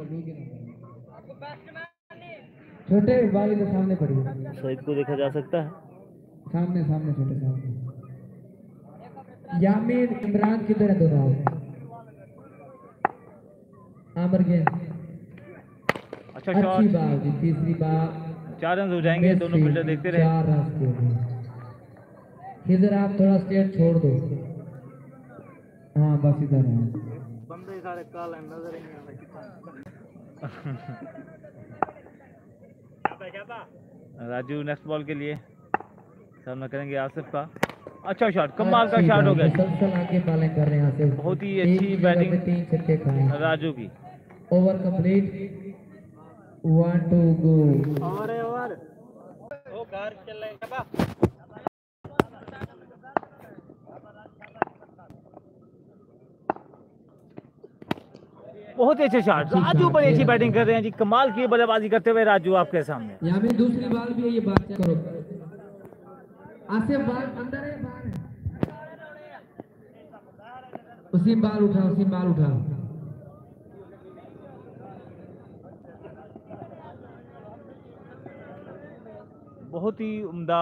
छोटे वाले के सामने पड़ी है। शहीद को देखा जा सकता है। सामने सामने छोटे सामने। यामीर इमरान किधर है दोनों? आमर गेंद अच्छा अच्छी शॉट, बात जी। तीसरी बात 4 रन हो जाएंगे, दोनों फील्डर देखते रहे। 4 रन के लिए इधर आप थोड़ा स्टेट छोड़ दो। हाँ बस इधर है। बंदे सारे काला नजर ही नहीं आता। राजू नेक्स्ट बॉल के लिए सामना करेंगे आसिफ का। अच्छा शॉट, कमाल का शॉट हो गया। मुसलसल आगे बॉलिंग कर रहे हैं आसिफ। बहुत ही अच्छी बैटिंग 3 छक्के खाए राजू की। Over complete. 1 to go। Over ओ कार चल रहा है। बहुत ही अच्छे शॉट, राजू बड़ी अच्छी बैटिंग कर रहे हैं जी। कमाल की बल्लेबाजी करते हुए राजू आपके सामने। यहाँ पे दूसरी बॉल भी है, ये बात करो। आसिफ बॉल अंदर है बाहर है? उसी बॉल उठा, उसी बॉल उठा। बहुत ही उम्दा